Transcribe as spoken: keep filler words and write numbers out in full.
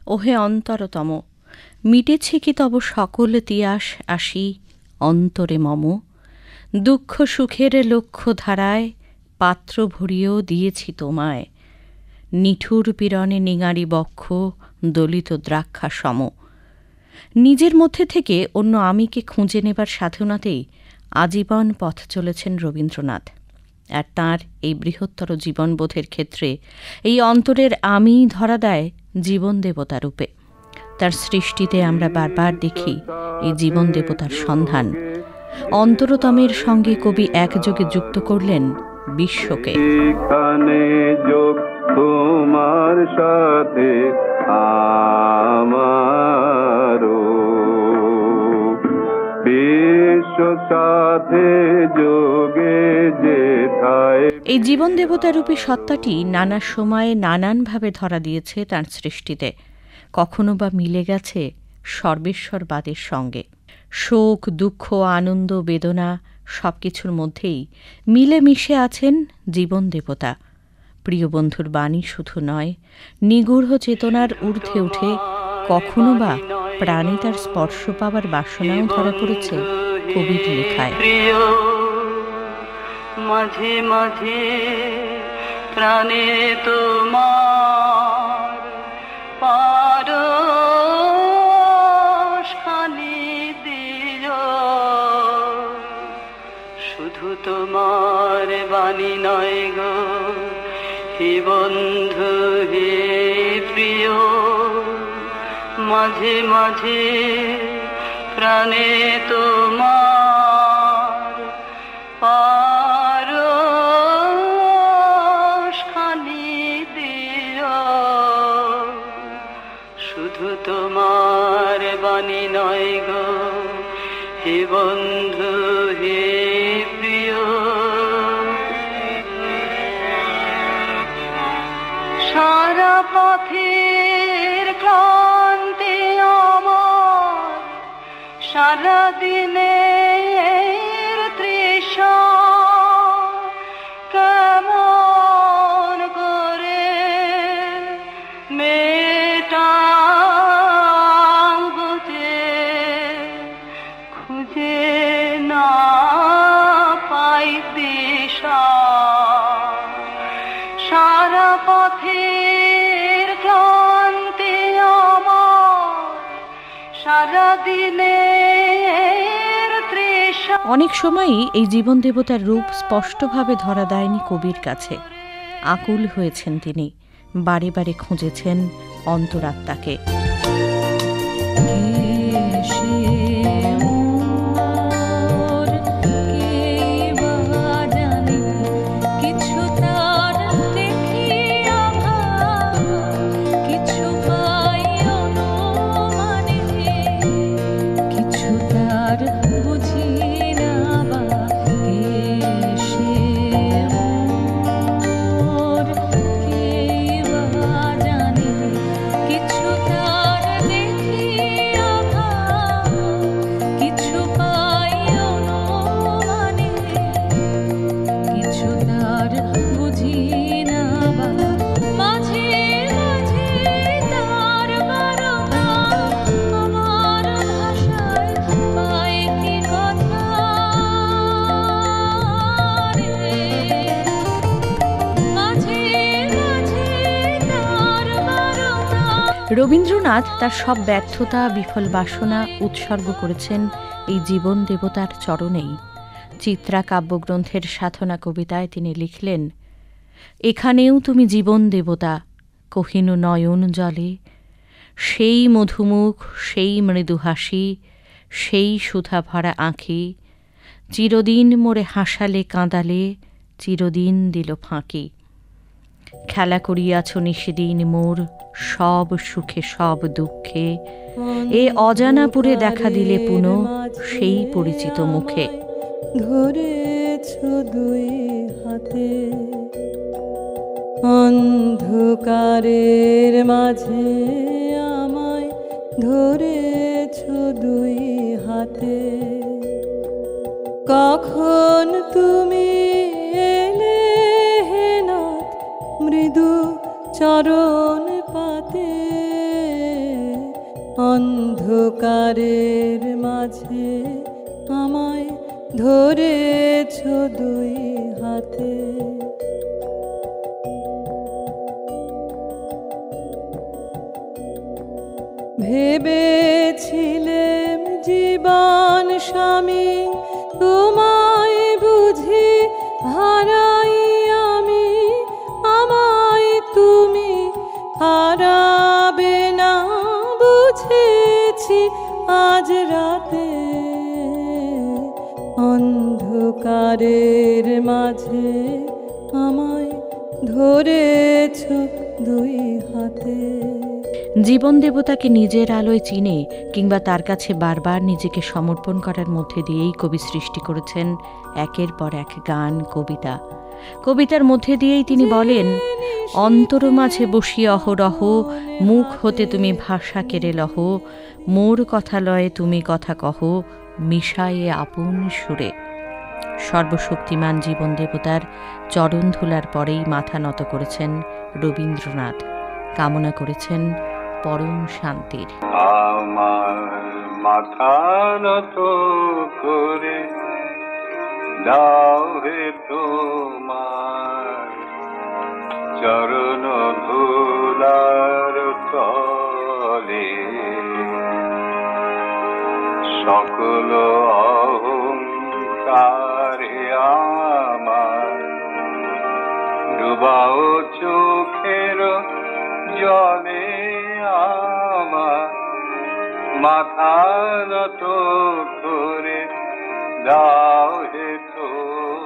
ওহে অন্তরতম, মিটেছে কি তব সকল তিয়াস আসি অন্তরে মম। দুঃখ সুখের লক্ষ্য ধারায় পাত্র ভরিয়েও দিয়েছি তোমায়, নিঠুর পীড়নে নিঙারি বক্ষ দলিত দ্রাক্ষা সম। নিজের মধ্যে থেকে অন্য আমিকে খুঁজে নেবার সাধনাতেই আজীবন পথ চলেছেন রবীন্দ্রনাথ। আর তাঁর এই বৃহত্তর জীবনবোধের ক্ষেত্রে এই অন্তরের আমি ধরা দেয় জীবন দেবতা রূপে। তার সৃষ্টিতে আমরা বারবার দেখি এই জীবন দেবতার সন্ধান। অন্তরতমের সঙ্গে কবি একযোগে যুক্ত করলেন বিশ্বকে। তোমার সাথে আমারও বিশ্ব সাথে যোগে যেথায়। এই জীবন দেবতা রূপী সত্তাটি নানা সময়ে নানানভাবে ধরা দিয়েছে তাঁর সৃষ্টিতে। কখনো বা মিলে গেছে সর্বেশ্বরবাদের সঙ্গে। শোক, দুঃখ, আনন্দ, বেদনা সবকিছুর মধ্যেই মিলেমিশে আছেন জীবন দেবতা। প্রিয় বন্ধুর বাণী শুধু নয়, নিগূঢ় চেতনার ঊর্ধ্বে উঠে কখনো বা প্রাণে তার স্পর্শ পাবার বাসনাও ধরা পড়েছে কবির লেখায়। মাঝে মাঝে প্রাণে তোমার পারশখানি দিও, শুধু তোমার বাণী নয় গো হে বন্ধু হে প্রিয়। মাঝে মাঝে প্রাণে তোমার পারশখানি দিও, শুধু তোমার বাণী নয় গো হে বন্ধু হে প্রিয়। সারা পথের ক্লান্তি আমার, সারা দিনের তৃষা, কেমন করে মেটাবো যে খুঁজে না পাই দিশা। সারা পথের ক্লান্তি আমার, সারা দিনের তৃষা। অনেক সময়ই এই জীবন দেবতার রূপ স্পষ্টভাবে ধরা দেয়নি কবির কাছে। আকুল হয়েছেন তিনি, বারে বারে খুঁজেছেন অন্তরাত্মাকে। রবীন্দ্রনাথ তার সব ব্যর্থতা, বিফল বাসনা উৎসর্গ করেছেন এই জীবন দেবতার চরণেই। চিত্রা কাব্যগ্রন্থের সাধনা কবিতায় তিনি লিখলেন, এখানেও তুমি জীবন দেবতা, কহিনু নয়ন জলে, সেই মধুমুখ, সেই মৃদু হাসি, সেই সুধা ভরা আঁখি, চিরদিন মোরে হাসালে কাঁদালে, চিরদিন দিল ফাঁকি। খেলা করিয়াছ নিশিদিন মোর, সব সুখে সব দুঃখে, এ অজানাপুরে দেখা দিলে পুনঃ সেই পরিচিত মুখে। ধরেছ দুই হাতে অন্ধকারের মাঝে আমায়, ধরেছ দুই হাতে, কখন তুমি এলে হে নাথ মৃদু চরণ পাতে। অন্ধকারের মাঝে আমায় ধরেছ দুই হাতে। ভেবেছিলেম জীবন স্বামী, তোমায় বুঝি হারাই আমি, আমায় তুমি হারাবে না বুঝেছি আজ রাতে। অন্ধকারের মাঝে আমায় ধরেছ দুই হাতে। জীবন দেবতাকে নিজের আলোয় চিনে কিংবা তার কাছে বারবার নিজেকে সমর্পণ করার মধ্যে দিয়েই কবি সৃষ্টি করেছেন একের পর এক গান, কবিতা। কবিতার মধ্যে দিয়েই তিনি বলেন, অন্তর মাঝে বসি অহরহ, মুখ হতে তুমি ভাষা কেড়ে লহ, মোর কথা লয়ে তুমি কথা কহ, মিশায়ে আপন সুরে। সর্বশক্তিমান জীবন দেবতার চরণ ধুলার পরেই মাথা নত করেছেন রবীন্দ্রনাথ, কামনা করেছেন পরম শান্তির। আমার মাথা নত করে দাও হে তোমার চরণ ধুলার তলে, সকল অহংকারে আমার ডুবাও চোখের জলে। আমার মাথা নত করে দাও হে তোমার